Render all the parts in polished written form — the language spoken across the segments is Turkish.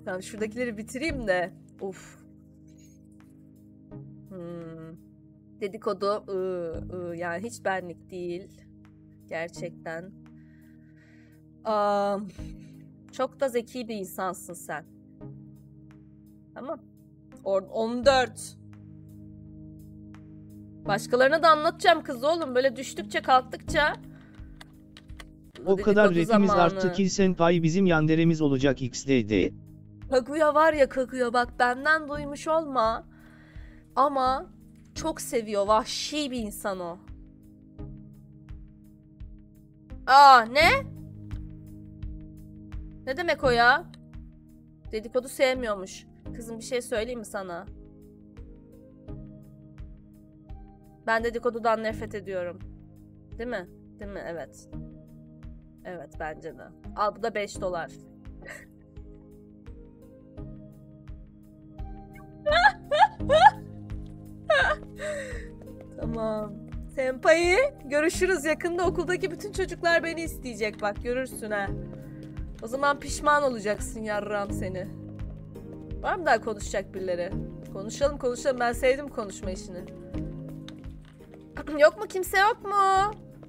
Tamam, şuradakileri bitireyim de. Uf. Dedikodu yani hiç benlik değil. Gerçekten. Çok da zeki bir insansın sen. Tamam. 14. Başkalarına da anlatacağım kız oğlum. Böyle düştükçe kalktıkça. O kadar rapimiz arttı ki senpai bizim yanderemiz olacak XDD. Kaguya var ya, Kaguya bak, benden duymuş olma. Ama çok seviyor. Vahşi bir insan o. Ne? Ne demek o ya? Dedikodu sevmiyormuş. Kızım, bir şey söyleyeyim mi sana? Ben dedikodudan nefret ediyorum. Değil mi? Değil mi? Evet. Evet, bence de. Al, bu da $5. Tamam. Senpai, görüşürüz yakında. Okuldaki bütün çocuklar beni isteyecek, bak görürsün ha. O zaman pişman olacaksın yarram seni. Var mı daha konuşacak birileri? Konuşalım. Ben sevdim konuşma işini. Yok mu? Kimse yok mu?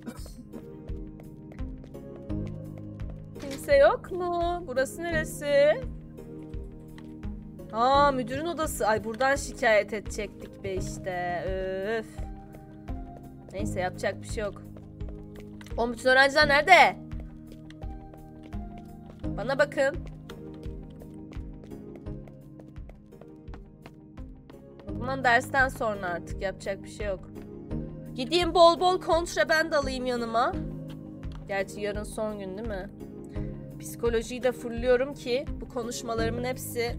Kimse yok mu? Burası neresi? Müdürün odası. Ay, buradan şikayet edecektik be işte. Öf. Neyse, yapacak bir şey yok. O bütün öğrenciler nerede? Bana bakın. O zaman dersten sonra artık yapacak bir şey yok. Gideyim bol bol kontraband alayım yanıma. Gerçi yarın son gün değil mi? Psikolojiyi de fulluyorum ki bu konuşmalarımın hepsi...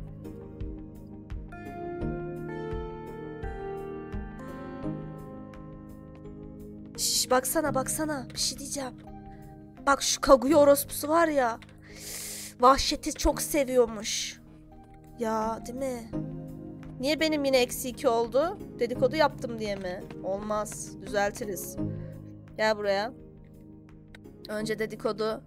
Şş, baksana. Bir şey diyeceğim. Bak, şu Kaguya orospusu var ya. Vahşeti çok seviyormuş. Ya, değil mi? Niye benim yine -2 oldu? Dedikodu yaptım diye mi? Olmaz. Düzeltiriz. Gel buraya. Önce dedikodu.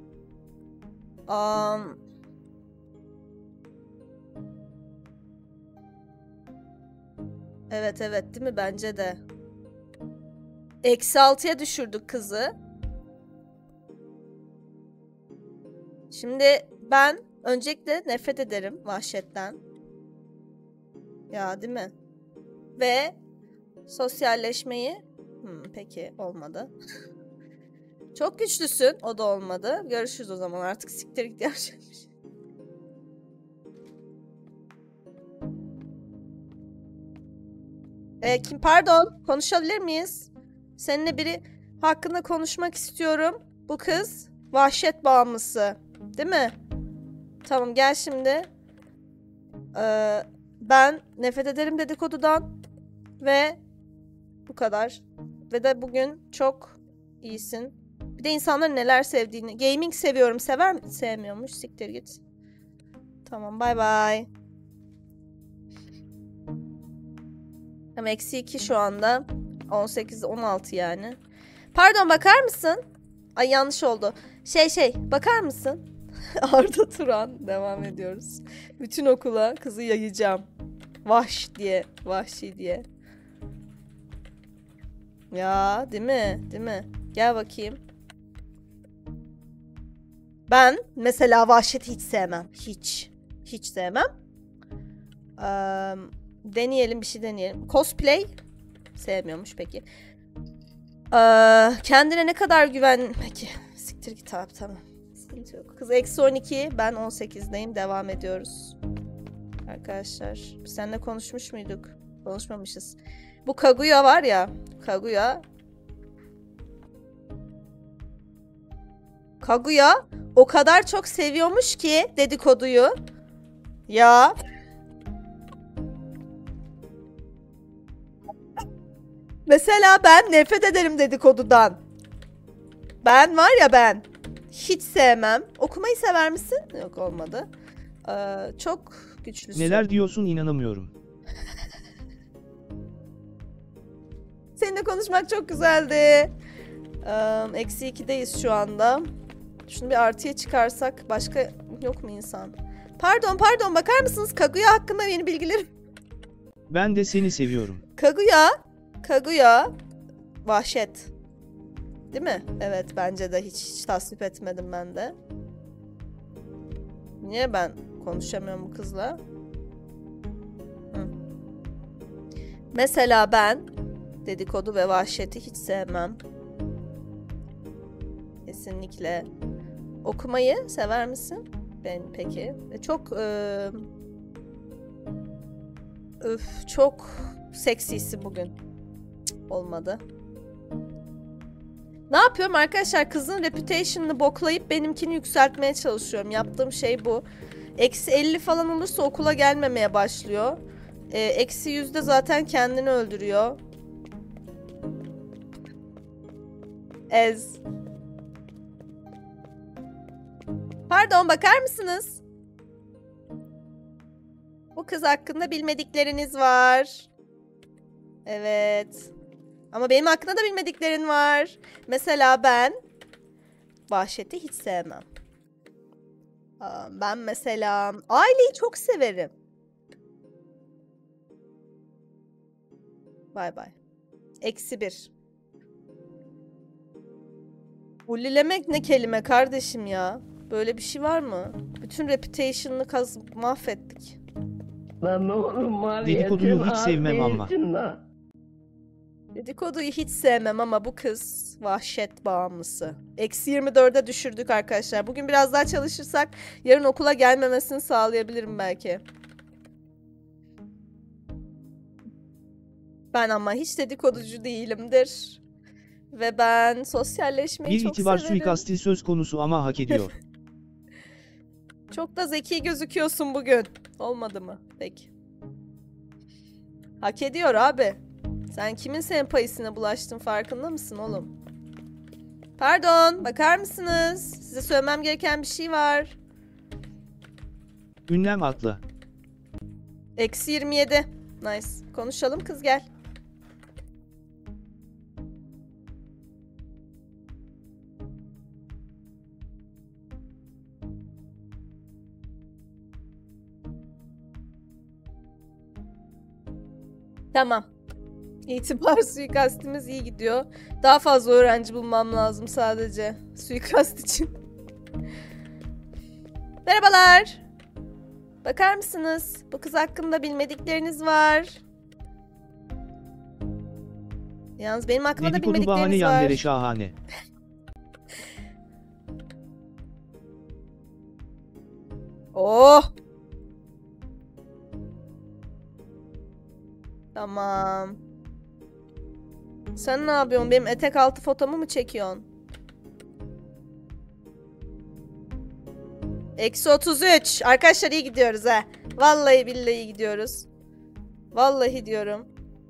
Evet değil mi? Bence de. -6'ya düşürdük kızı. Şimdi ben öncelikle nefret ederim vahşetten. Ya, değil mi? Ve sosyalleşmeyi... peki, olmadı. Çok güçlüsün. O da olmadı. Görüşürüz o zaman. Artık siktir git yapacakmış. Pardon. Konuşabilir miyiz? Seninle biri hakkında konuşmak istiyorum. Bu kız vahşet bağımlısı. Değil mi? Tamam, gel şimdi. Ben nefret ederim dedikodudan. Ve bu kadar. Ve de bugün çok iyisin. Bir de insanların neler sevdiğini. Gaming seviyorum. Sever mi? Sevmiyormuş. Siktir git. Tamam, bay bay. Ama -2 şu anda. 18, 16 yani. Pardon, bakar mısın? Ay, yanlış oldu. Bakar mısın? Arda Turan. Devam ediyoruz. Bütün okula kızı yayacağım. Vahşi diye. Ya, değil mi? Değil mi? Gel bakayım. Ben mesela vahşeti hiç sevmem. Hiç sevmem. Deneyelim, bir şey deneyelim. Cosplay sevmiyormuş peki. Kendine ne kadar güven... Peki. Siktir git abi, tamam. Sıkıntı yok. Kız -12. Ben 18'deyim. Devam ediyoruz. Arkadaşlar. Biz seninle konuşmuş muyduk? Konuşmamışız. Bu Kaguya var ya. Kaguya o kadar çok seviyormuş ki dedikoduyu. Ya. Mesela ben nefret ederim dedikodudan. Ben var ya, ben hiç sevmem. Okumayı sever misin? Yok, olmadı. Çok güçlüsün. Neler diyorsun, inanamıyorum. Seninle konuşmak çok güzeldi. -2'deyiz şu anda. Şunu bir artıya çıkarsak başka yok mu insan? Pardon pardon, bakar mısınız Kaguya hakkında yeni bilgilerim? Ben de seni seviyorum. Kaguya vahşet. Değil mi? Evet, bence de hiç tasvip etmedim ben de. Niye ben konuşamıyorum bu kızla? Hı. Mesela ben dedikodu ve vahşeti hiç sevmem. Kesinlikle. Okumayı sever misin? Ben peki. Çok çok seksisi bugün. Olmadı. Ne yapıyorum arkadaşlar? Kızın reputation'ını boklayıp benimkini yükseltmeye çalışıyorum. Yaptığım şey bu. -50 falan olursa okula gelmemeye başlıyor. -100'de zaten kendini öldürüyor. Pardon, bakar mısınız? Bu kız hakkında bilmedikleriniz var. Evet. Ama benim hakkında da bilmediklerin var. Mesela ben vahşeti hiç sevmem. Ben mesela aileyi çok severim. Bay bay. -1. Ullilemek ne kelime kardeşim ya? Böyle bir şey var mı? Bütün reputation'ını mahvettik. Lan oğlum Dedikoduyu hiç sevmem ama. Dedikoduyu hiç sevmem ama bu kız vahşet bağımlısı. -24'e düşürdük arkadaşlar. Bugün biraz daha çalışırsak yarın okula gelmemesini sağlayabilirim belki. Ben ama hiç dedikoducu değilimdir. Ve ben sosyalleşmeyi çok itibar severim. suikasti söz konusu ama hak ediyor. Çok da zeki gözüküyorsun bugün. Olmadı mı? Peki. Hak ediyor abi. Sen kimin sempayisine bulaştın, farkında mısın oğlum? Pardon, bakar mısınız? Size söylemem gereken bir şey var. Ünlem atla. -27. Nice. Konuşalım kız, gel. Tamam. İtibar suikastimiz iyi gidiyor. Daha fazla öğrenci bulmam lazım sadece. Suikast için. Merhabalar. Bakar mısınız? Bu kız hakkında bilmedikleriniz var. Yalnız benim hakkında da Dedikodu bahane bilmedikleriniz var. yandere şahane. Oh. Tamam. Sen ne yapıyorsun? Benim etek altı fotomu mu çekiyorsun? -33. Arkadaşlar iyi gidiyoruz ha. Vallahi billahi iyi gidiyoruz. Vallahi diyorum.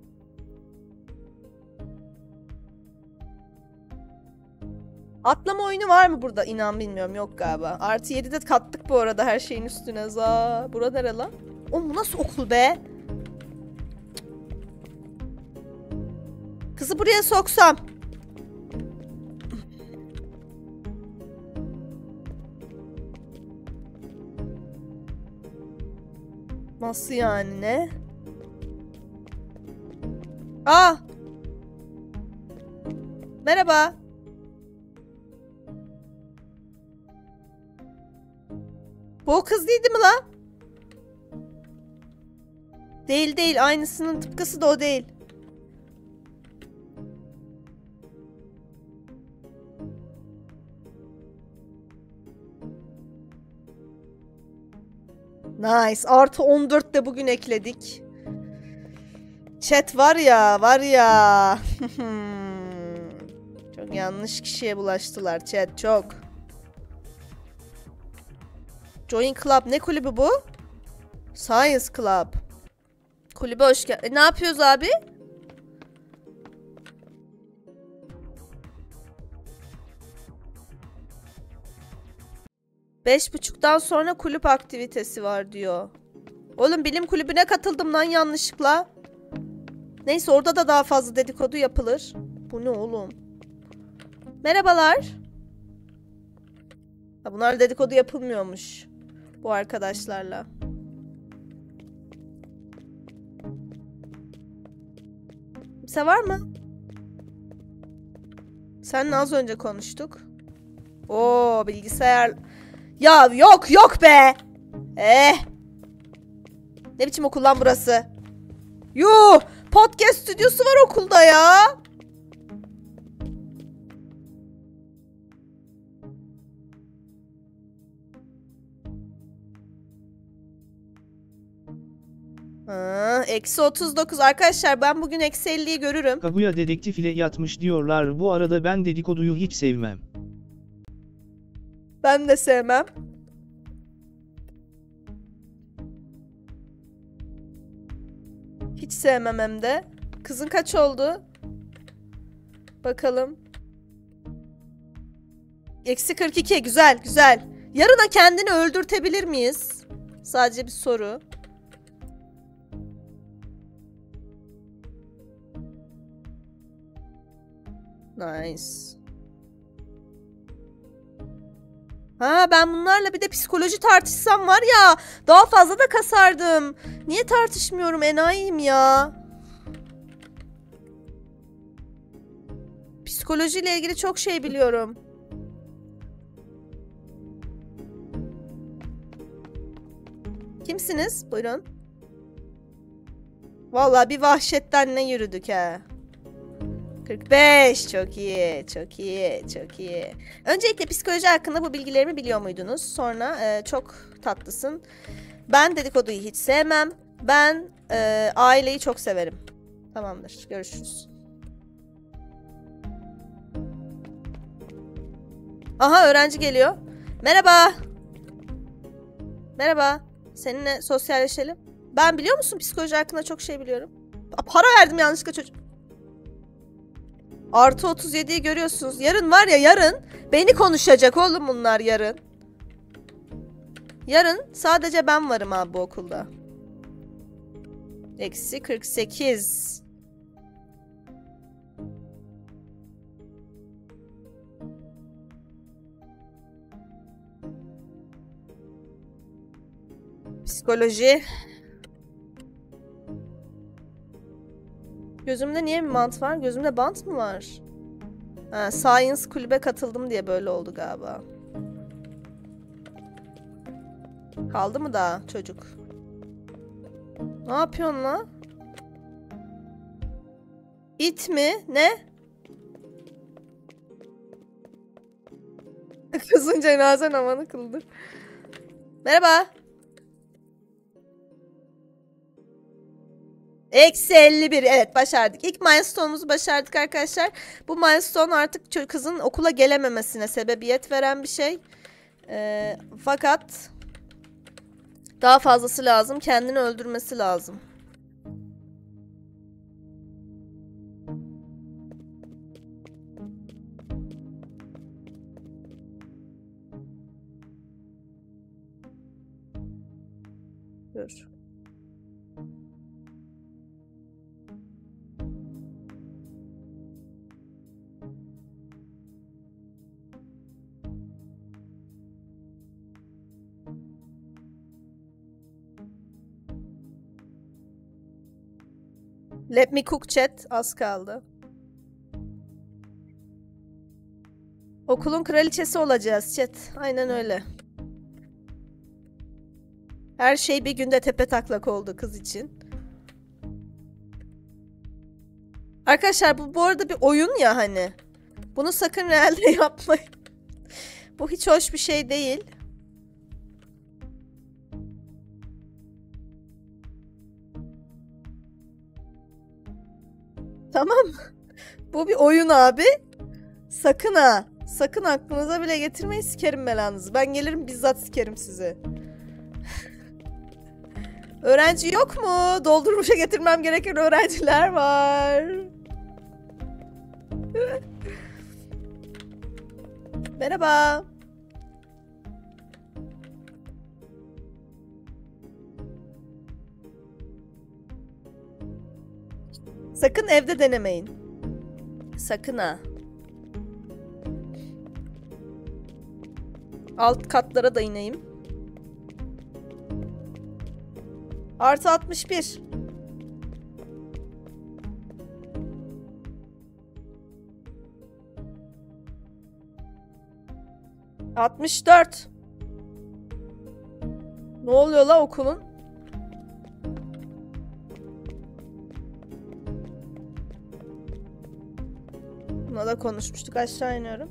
Atlama oyunu var mı burada? İnan bilmiyorum. Yok galiba. +7 de kattık bu arada her şeyin üstüne. Bura nere lan? Oğlum bu nasıl okul be? Kızı buraya soksam. Nasıl yani, ne? Aa! Merhaba. Bu o kız değildi mi lan? Değil değil, aynısının tıpkısı da o değil. Nice. +14 de bugün ekledik. Chat var ya, var ya. Çok yanlış kişiye bulaştılar chat, çok. Join Club. Ne kulübü bu? Science Club. Kulübe hoş geldin. Ne yapıyoruz abi? Beş buçuktan sonra kulüp aktivitesi var diyor. Oğlum bilim kulübüne katıldım lan yanlışlıkla. Neyse, orada da daha fazla dedikodu yapılır. Bu ne oğlum? Merhabalar. Ha, bunlar dedikodu yapılmıyormuş. bu arkadaşlarla. Kimse var mı? Seninle az önce konuştuk. Oo, bilgisayar. Ya yok be. Ne biçim okul lan burası? Yuh! Podcast stüdyosu var okulda ya. Eksi 39. Arkadaşlar ben bugün eksi 50'yi görürüm. Kaguya dedektif ile yatmış diyorlar. Bu arada ben dedikoduyu hiç sevmem. Ben de sevmem. Hiç sevmem hem de. Kızın kaç oldu? Bakalım. Eksi 42. Güzel güzel. Yarına kendini öldürtebilir miyiz? Sadece bir soru. Nice. Ha, ben bunlarla bir de psikoloji tartışsam var ya, daha fazla da kasardım. Niye tartışmıyorum, enayiyim ya. Psikolojiyle ilgili çok şey biliyorum. Kimsiniz? Buyurun. Vallahi bir vahşetten ne yürüdük ha. 45. Çok iyi. Çok iyi. Çok iyi. Öncelikle psikoloji hakkında bu bilgilerimi biliyor muydunuz? Sonra çok tatlısın. Ben dedikoduyu hiç sevmem. Ben aileyi çok severim. Tamamdır. Görüşürüz. Aha, öğrenci geliyor. Merhaba. Merhaba. Seninle sosyalleşelim. Ben, biliyor musun, psikoloji hakkında çok şey biliyorum. Para verdim yanlışlıkla çocuk. Artı 37'yi görüyorsunuz. Yarın var ya, yarın beni konuşacak oğlum bunlar yarın. Yarın sadece ben varım abi bu okulda. Eksi 48. Psikoloji. Gözümde niye bir bant var? Gözümde bant mı var? Ha, Science kulübe katıldım diye böyle oldu galiba. Kaldı mı daha çocuk? Ne yapıyorsun lan? İt mi? Ne? Kızın cenaze namazı kıldı. Merhaba. Eksi 51. Evet, başardık. İlk milestone'umuzu başardık arkadaşlar. Bu milestone artık kızın okula gelememesine sebebiyet veren bir şey. Fakat daha fazlası lazım. Kendini öldürmesi lazım. Dur. Let me cook chat. Az kaldı. Okulun kraliçesi olacağız chat. Aynen öyle. Her şey bir günde tepetaklak oldu kız için. Arkadaşlar bu arada bir oyun ya hani. Bunu sakın realde yapmayın. Bu hiç hoş bir şey değil. Tamam mı? Bu bir oyun abi. Sakın ha. Sakın aklınıza bile getirmeyin, sikerim belanızı. Ben gelirim bizzat sikerim sizi. Öğrenci yok mu? Doldurmuşa getirmem gereken öğrenciler var. Merhaba. Sakın evde denemeyin. Sakın ha. Alt katlara da ineyim. Artı 61. ...64. Ne oluyor la okulun? Buna da konuşmuştuk. Aşağı iniyorum.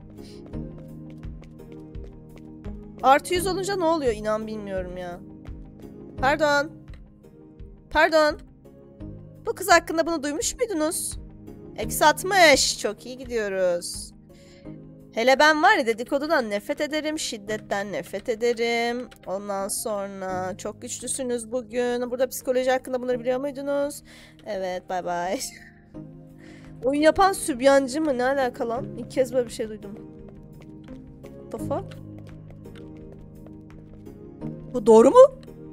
Artı 100 olunca ne oluyor? İnan bilmiyorum ya. Pardon. Pardon. Bu kız hakkında bunu duymuş muydunuz? Eksi 60. Çok iyi gidiyoruz. Hele ben var ya dedikodudan nefret ederim. Şiddetten nefret ederim. Ondan sonra çok güçlüsünüz bugün. Burada psikoloji hakkında bunları biliyor muydunuz? Evet, bay bay. Oyun yapan sübyancı mı? Ne alaka lan? İlk kez böyle bir şey duydum. What the fuck? Bu doğru mu?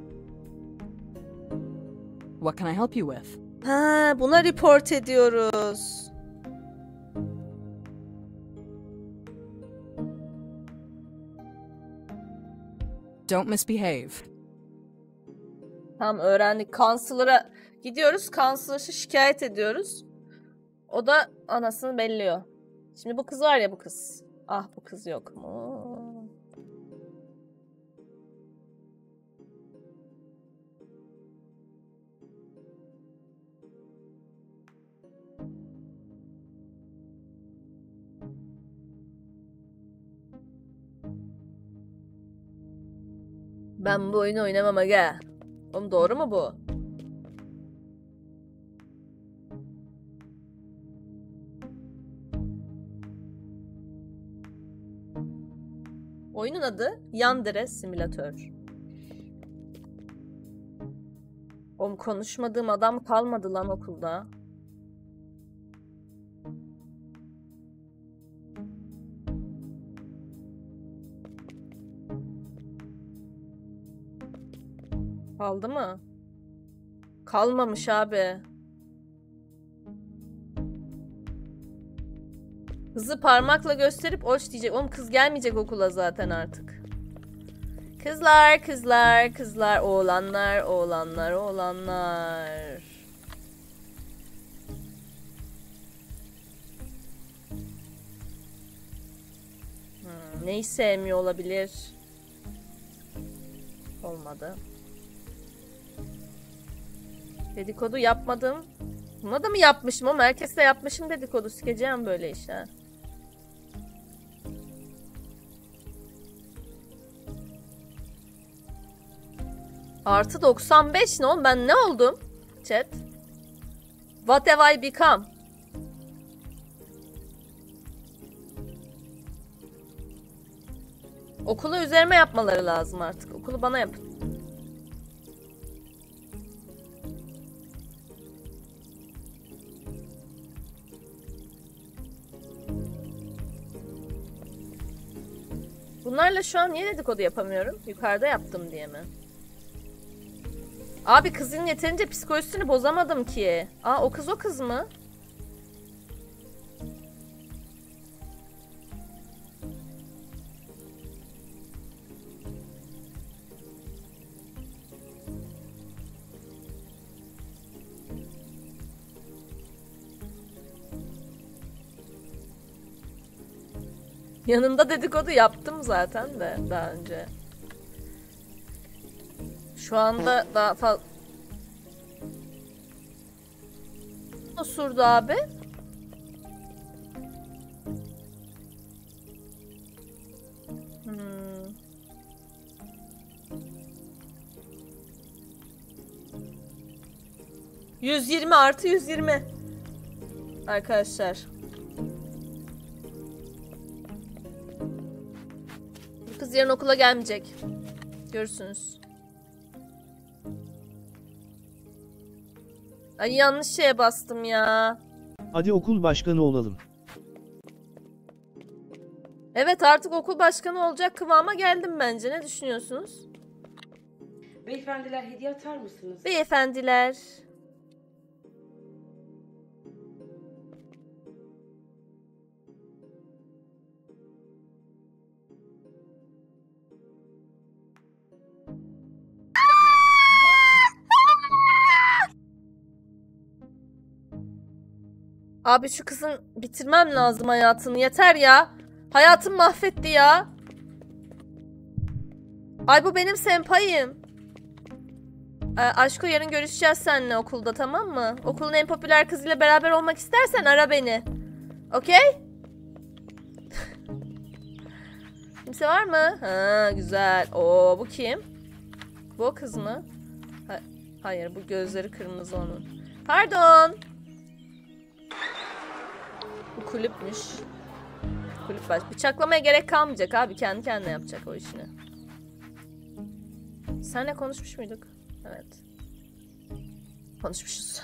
What can I help you with? Ha, buna report ediyoruz. Don't misbehave. Tamam, öğrendik. Counselor'a gidiyoruz. Counselor'a şikayet ediyoruz. O da anasını belliyor. Şimdi bu kız var ya, bu kız. Ah, bu kız yok mu? Ben bu oyunu oynamam aga. Oğlum doğru mu bu? Oyunun adı Yandere Simülatör. Oğlum konuşmadığım adam kalmadı lan okulda. Kaldı mı? Kalmamış abi. Kızı parmakla gösterip oç diyecek. Oğlum kız gelmeyecek okula zaten artık. Kızlar, kızlar, kızlar, oğlanlar, oğlanlar, oğlanlar. Neyi sevmiyor olabilir? Olmadı. Dedikodu yapmadım. Buna da mı yapmışım ama herkesle yapmışım dedikodu. Sikeceğim böyle işe. Artı 95 ne oğlum? Ben ne oldum? Chat. What have I become? Okulu üzerime yapmaları lazım artık. Okulu bana yapın. Bunlarla şu an niye dedikodu yapamıyorum? Yukarıda yaptım diye mi? Abi kızın yeterince psikolojisini bozamadım ki. Aa, o kız o kız mı? Yanında dedikodu yaptım zaten de daha önce. Şu anda daha fazla... Osurdu abi. Hmm. ...120 artı 120. Arkadaşlar. Bu kız yarın okula gelmeyecek. Görürsünüz. Ay yanlış şeye bastım ya. Hadi okul başkanı olalım. Evet, artık okul başkanı olacak kıvama geldim bence. Ne düşünüyorsunuz? Beyefendiler hediye atar mısınız? Beyefendiler. Abi şu kızın bitirmem lazım hayatını. Yeter ya. Hayatım mahvetti ya. Ay bu benim senpayım. Aşko yarın görüşeceğiz seninle okulda, tamam mı? Okulun en popüler kızıyla beraber olmak istersen ara beni. Okey? Kimse var mı? Ha, güzel. Oo, bu kim? Bu o kız mı? Hayır, bu gözleri kırmızı onun. Pardon. Bu kulüpmüş. Kulüp baş. Bıçaklamaya gerek kalmayacak abi. Kendi kendine yapacak o işini. Seninle konuşmuş muyduk? Evet. Konuşmuşuz.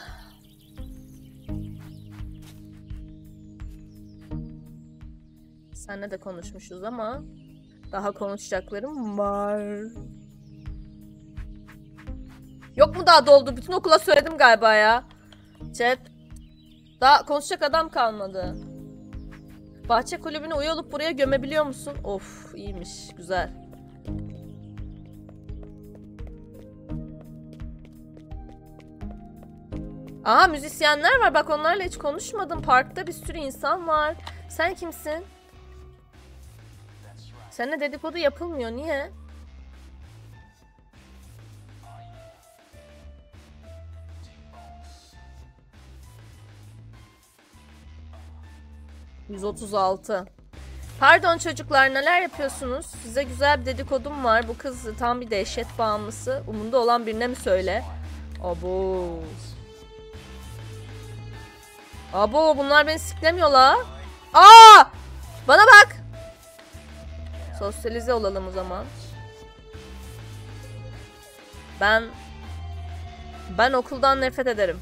Seninle de konuşmuşuz ama daha konuşacaklarım var. Yok mu daha doldu? Bütün okula söyledim galiba ya. Chat. Daha konuşacak adam kalmadı. Bahçe kulübüne üye olup buraya gömebiliyor musun? Of, iyiymiş. Güzel. Aha, müzisyenler var. Bak onlarla hiç konuşmadım. Parkta bir sürü insan var. Sen kimsin? Seninle dedikodu yapılmıyor. Niye? ...136. Pardon çocuklar, neler yapıyorsunuz? Size güzel bir dedikodum var. Bu kız tam bir dehşet bağımlısı. Umunda olan birine mi söyle? Abo. Abo, bunlar beni siklemiyor la. Aa! Bana bak. Sosyalize olalım o zaman. Ben okuldan nefret ederim.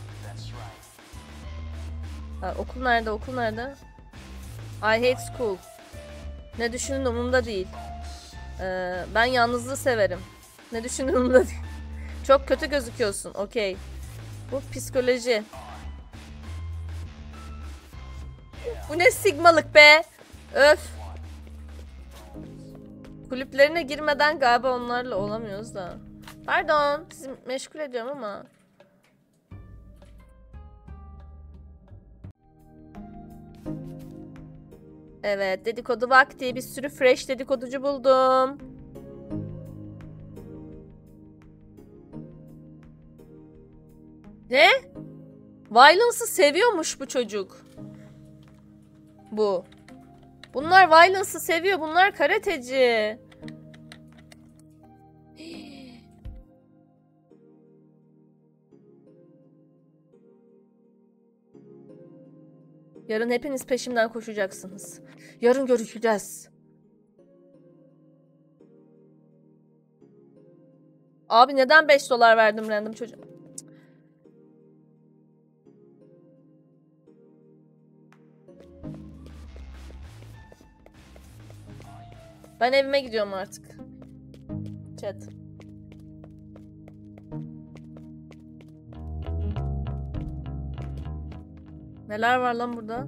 Ha, okul nerede? Okul nerede? I hate school. Ne düşündüğün umurumda değil. Ben yalnızlığı severim. Ne düşündüğün umurumda değil. Çok kötü gözüküyorsun. Okey. Bu psikoloji. Bu ne sigmalık be? Öf. Kulüplerine girmeden galiba onlarla olamıyoruz da. Pardon, sizi meşgul ediyorum ama. Evet, dedikodu vakti. Bir sürü fresh dedikoducu buldum. Ne? Violence'ı seviyormuş bu çocuk. Bu. Bunlar Violence'ı seviyor. Bunlar karateci. Yarın hepiniz peşimden koşacaksınız. Yarın görüşeceğiz. Abi neden 5 dolar verdim random çocuğa? Ben evime gidiyorum artık. Chat. Neler var lan burada?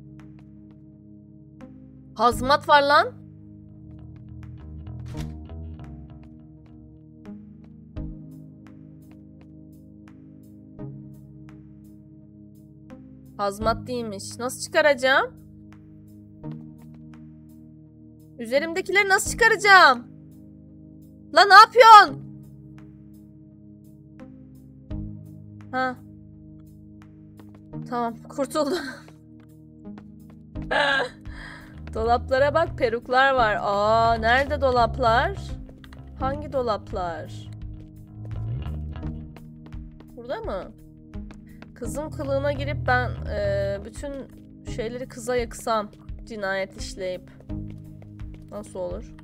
Hazmat var lan. Hazmat değilmiş. Nasıl çıkaracağım? Üzerimdekileri nasıl çıkaracağım? Lan ne yapıyorsun? Ha. Tamam, kurtuldum. Dolaplara bak, peruklar var. Aa, nerede dolaplar? Hangi dolaplar? Burada mı? Kızın kılığına girip ben bütün şeyleri kıza yaksam, cinayet işleyip nasıl olur?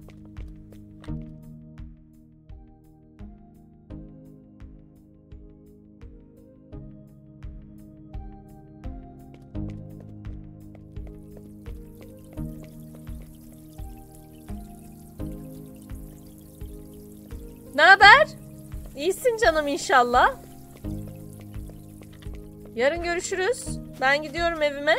Ne haber? İyisin canım inşallah. Yarın görüşürüz. Ben gidiyorum evime.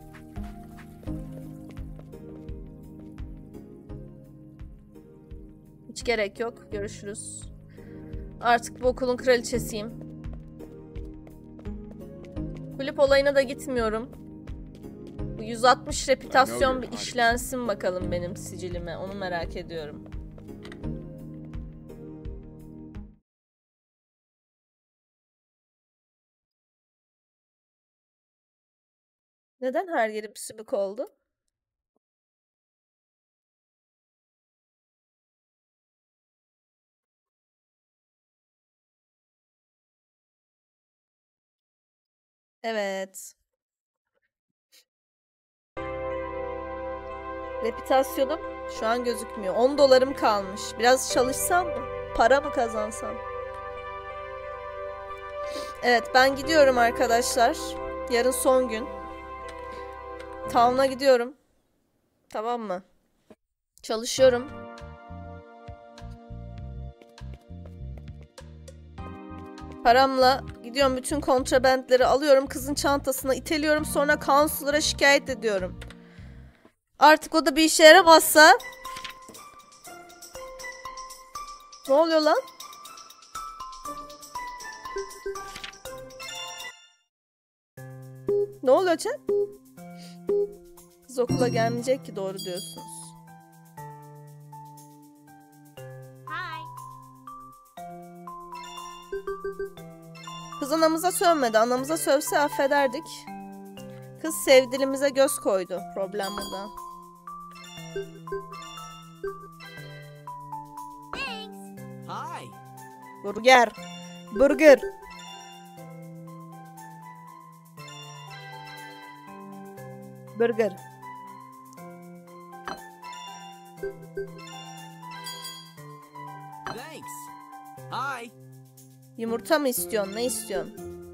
Hiç gerek yok. Görüşürüz. Artık bu okulun kraliçesiyim. tulip olayına da gitmiyorum. Bu 160 reputasyon bir işlensin bakalım benim sicilime. Onu merak ediyorum. Neden her yerim sümük oldu? Evet. Reputasyonum şu an gözükmüyor. 10 dolarım kalmış. Biraz çalışsam mı? Para mı kazansam? Evet, ben gidiyorum arkadaşlar. Yarın son gün. Town'a gidiyorum. Tamam mı? Çalışıyorum. Paramla gidiyorum, bütün kontrabandleri alıyorum, kızın çantasına iteliyorum, sonra counselor'a şikayet ediyorum. Artık o da bir işe yaramazsa... Ne oluyor lan? Ne oluyor Cem? Kız okula gelmeyecek ki, doğru diyorsunuz. Kız anamıza sövmedi. Anamıza sövse affederdik. Kız sevgilimize göz koydu. Problem burada. Hi. Burger. Burger. Burger. Thanks. Hi. Yumurta mı istiyorsun? Ne istiyorsun?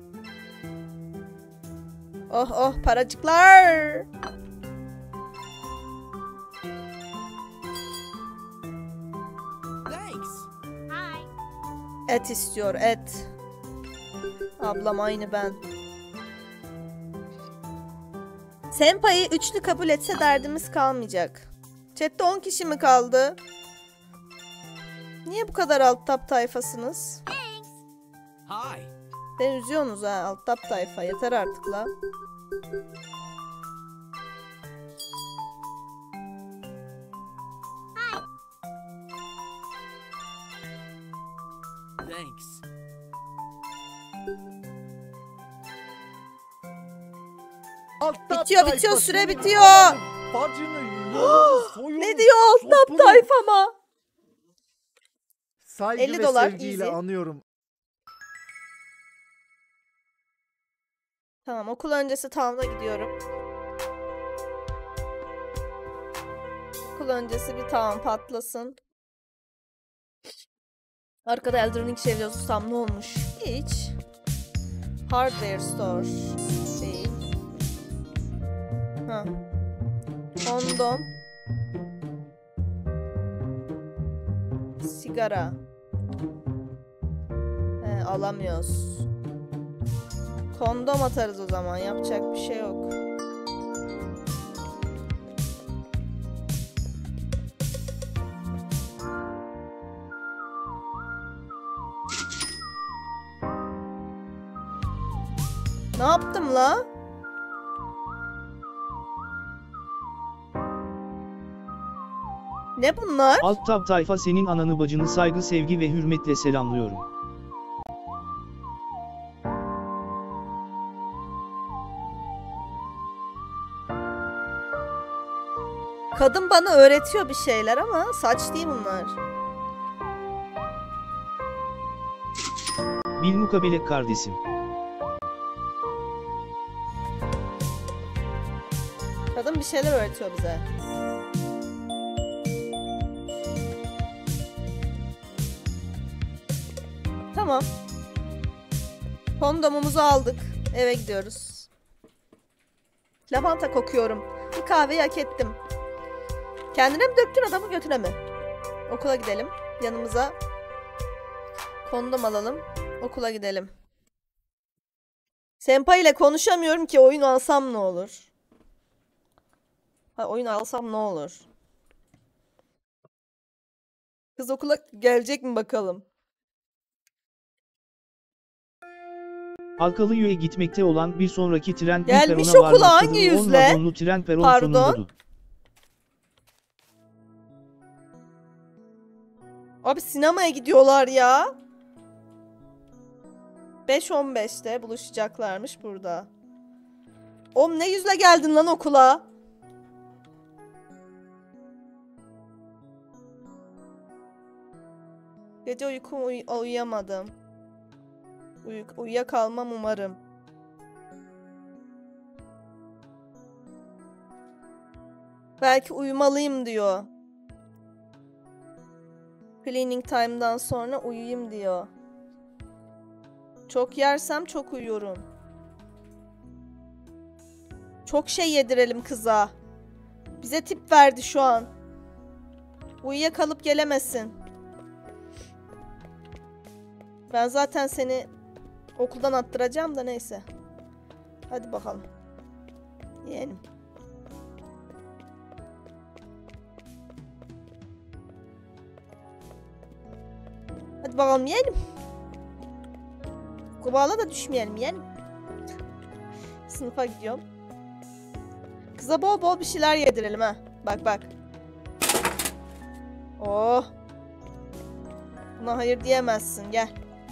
Oh oh, paracıklar. Thanks. Et istiyor, et. Ablam aynı ben. Senpai'yi üçlü kabul etse derdimiz kalmayacak. Chat'te 10 kişi mi kaldı? Niye bu kadar alt tap tayfasınız? Hi. Beni üzüyorsunuz ha, alt tap tayfa. Yeter artık la. Thanks. Bitiyor, süre bitiyor. Ne Ne diyor alt tap tayfama? Saygı 50 ve dolar, sevgiyle easy. anıyorum. Tamam, okul öncesi town'a gidiyorum. Okul öncesi bir town patlasın. Arkada Elden Ring çeviriyor, susam ne olmuş? Hiç. Hardware store. Değil. Ha. Kondom. Sigara. Alamıyoruz. Kondom atarız o zaman. Yapacak bir şey yok. Ne yaptım la? Ne bunlar? Alt tab tayfa, senin ananı bacını saygı, sevgi ve hürmetle selamlıyorum. Kadın bana öğretiyor bir şeyler ama saç değil bunlar. Bilmukabele kardeşim. Kadın bir şeyler öğretiyor bize. Tamam. Kondomumuzu aldık. Eve gidiyoruz. Lavanta kokuyorum. Bir kahveyi hak ettim. Kendine mi döktün, adamın götüne mi? Okula gidelim. Yanımıza kondom alalım. Okula gidelim. Senpai ile konuşamıyorum ki, oyun alsam ne olur? Ha, oyun alsam ne olur? Kız okula gelecek mi bakalım? Halkalı'ya gitmekte olan bir sonraki tren Gelmiş perona okula varmaktadır. hangi 10 yüzle? vagonlu tren peron Pardon. sonundadır. Abi sinemaya gidiyorlar ya. 5:15'te buluşacaklarmış burada. Oğlum ne yüzle geldin lan okula? Gece uyuyamadım. Uyuyakalmam umarım. Belki uyumalıyım diyor. Cleaning time'dan sonra uyuyayım diyor. Çok yersem çok uyuyorum. Çok şey yedirelim kıza. Bize tip verdi şu an. Uyuyakalıp gelemesin. Ben zaten seni okuldan attıracağım da neyse. Hadi bakalım. Yeğenim. Hadi bakalım yeğenim. Kubala da düşmeyelim yeğenim. Sınıfa gidiyorum. Kıza bol bol bir şeyler yedirelim ha. Bak bak. Oh. Buna hayır diyemezsin. Gel.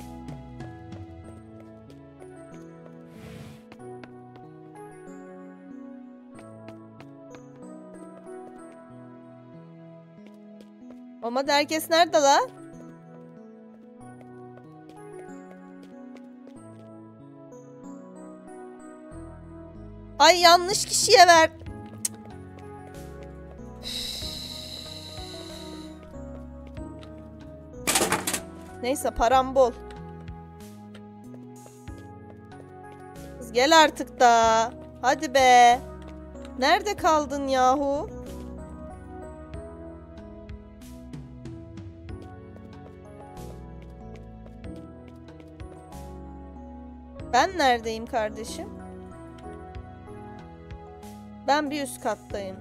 Ama herkes nerede la? Ay yanlış kişiye ver. Neyse param bol. Kız gel artık da. Hadi be. Nerede kaldın yahu? Ben neredeyim kardeşim? Ben bir üst kattayım.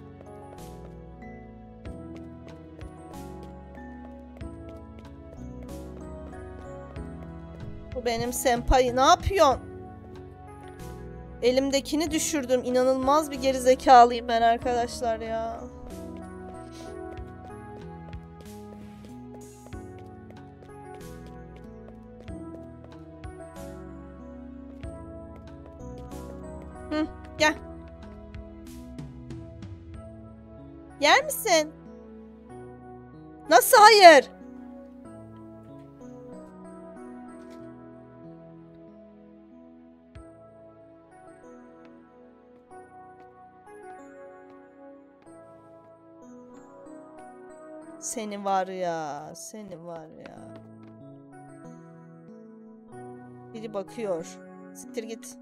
Bu benim senpai. Ne yapıyorsun? Elimdekini düşürdüm. İnanılmaz bir gerizekalıyım ben arkadaşlar ya. Hı, gel. Yer misin? Nasıl hayır? Seni var ya, seni var ya. Biri bakıyor. Siktir git.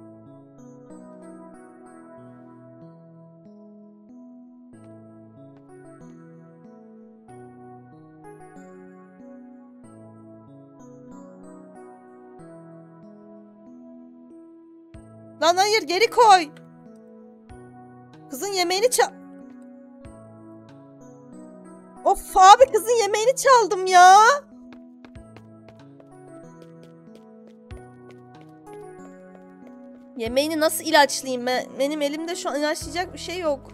Lan hayır, geri koy. Kızın yemeğini Of abi, kızın yemeğini çaldım ya. Yemeğini nasıl ilaçlayayım ben? Benim elimde şu an ilaçlayacak bir şey yok.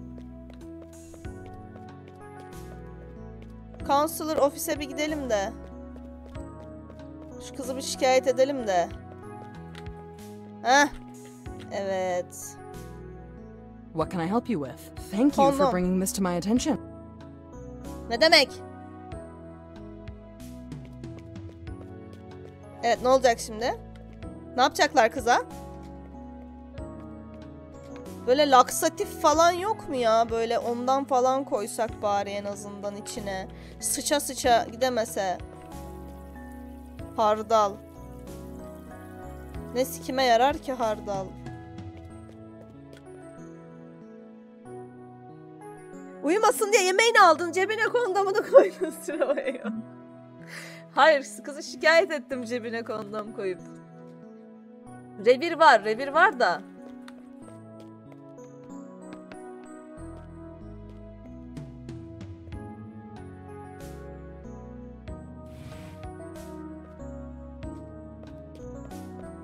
Counselor ofise bir gidelim de. Şu kızı bir şikayet edelim de. Heh. Evet. What can I help you with? Thank you for Kondom. bringing this to my attention. Ne demek? Evet, ne olacak şimdi? Ne yapacaklar kıza? Böyle laksatif falan yok mu ya? Böyle ondan falan koysak bari en azından içine. Sıça sıça gidemese. Hardal. Ne sikime yarar ki hardal? Uyumasın diye yemeğini aldın, cebine kondomunu koydun sıraya. Hayır, kızı şikayet ettim cebine kondom koyup. Revir var da.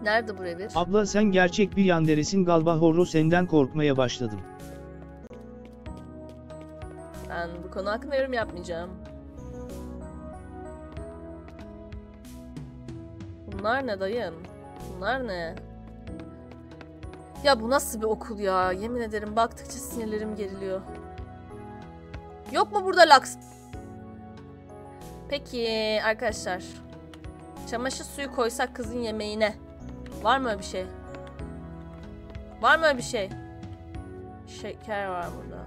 Nerede bu revir? Abla sen gerçek bir yanderesin galiba, horro senden korkmaya başladım. Ben bu konu hakkında yorum yapmayacağım. Bunlar ne dayım? Bunlar ne? Ya bu nasıl bir okul ya? Yemin ederim baktıkça sinirlerim geriliyor. Yok mu burada laks? Peki arkadaşlar. Çamaşır suyu koysak kızın yemeğine. Var mı öyle bir şey? Var mı öyle bir şey? Şeker var burada.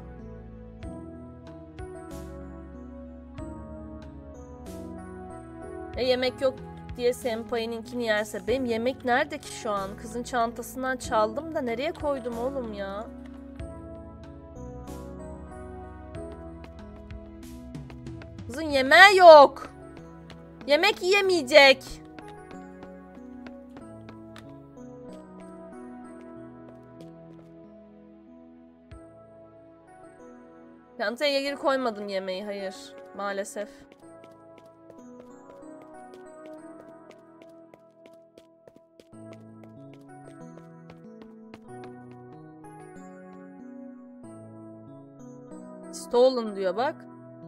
Yemek yok diye Senpai'ninkini yerse. Benim yemek nerede ki şu an? Kızın çantasından çaldım da nereye koydum oğlum ya? Kızın yemeği yok. Yemek yiyemeyecek. Çantaya geri koymadım yemeği, hayır. Maalesef. Stolen diyor bak.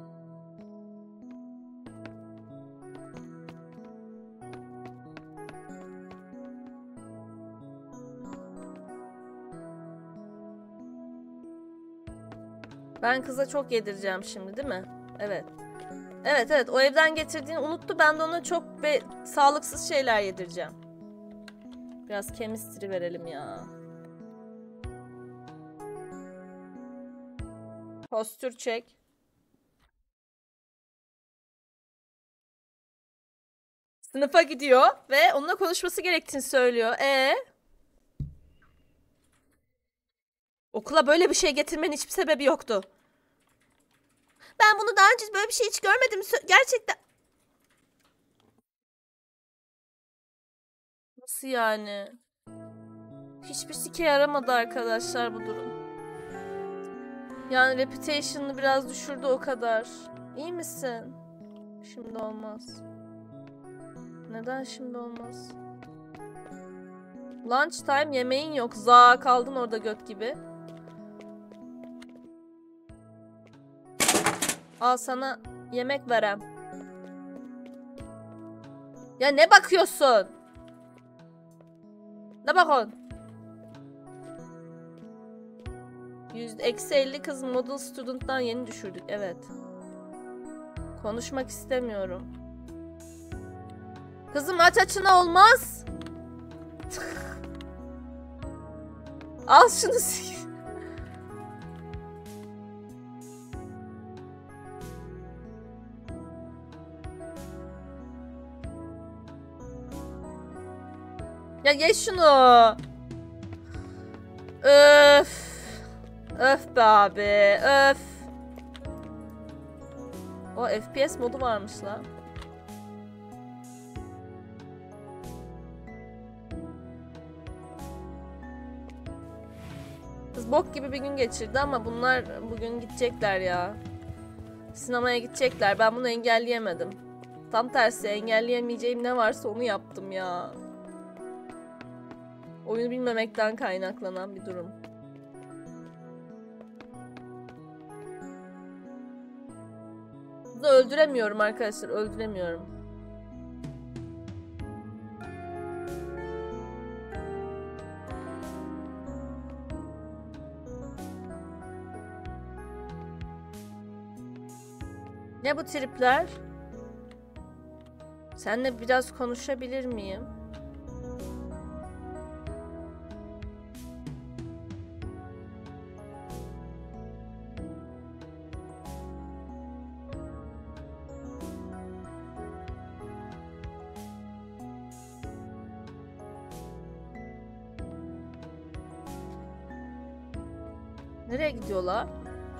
Ben kıza çok yedireceğim şimdi değil mi? Evet. Evet o evden getirdiğini unuttu. Ben de ona çok sağlıksız şeyler yedireceğim. Biraz chemistry verelim ya. Postür çek. Sınıfa gidiyor ve onunla konuşması gerektiğini söylüyor. Okula böyle bir şey getirmenin hiçbir sebebi yoktu. Ben bunu daha önce böyle bir şey hiç görmedim. Gerçekten. Nasıl yani? Hiçbir sike yaramadı arkadaşlar bu durum. Yani reputation'ını biraz düşürdü o kadar. İyi misin? Şimdi olmaz. Neden şimdi olmaz? Lunch time, yemeğin yok. Za kaldın orada göt gibi. Al sana yemek verem. Ya ne bakıyorsun? Ne bakıyorsun? -50 kız model student'tan yeni düşürdük. Evet. Konuşmak istemiyorum. Kızım aç açına olmaz. Al şunu. Ya ye şunu. Öf. Öf be abi. Öf. O FPS modu varmış la. Kız bok gibi bir gün geçirdi ama bunlar bugün gidecekler ya. Sinemaya gidecekler. Ben bunu engelleyemedim. Tam tersi engelleyemeyeceğim ne varsa onu yaptım ya. Oyunu bilmemekten kaynaklanan bir durum. Kızı öldüremiyorum arkadaşlar. Öldüremiyorum. Ne bu tripler? Seninle biraz konuşabilir miyim? Nereye gidiyorlar?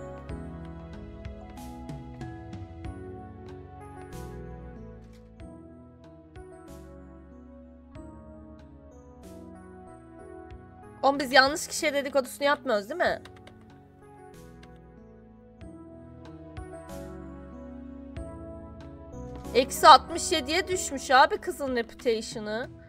Oğlum biz yanlış kişiye dedikodusunu yapmıyoruz değil mi? -67'ye düşmüş abi kızın reputation'ı.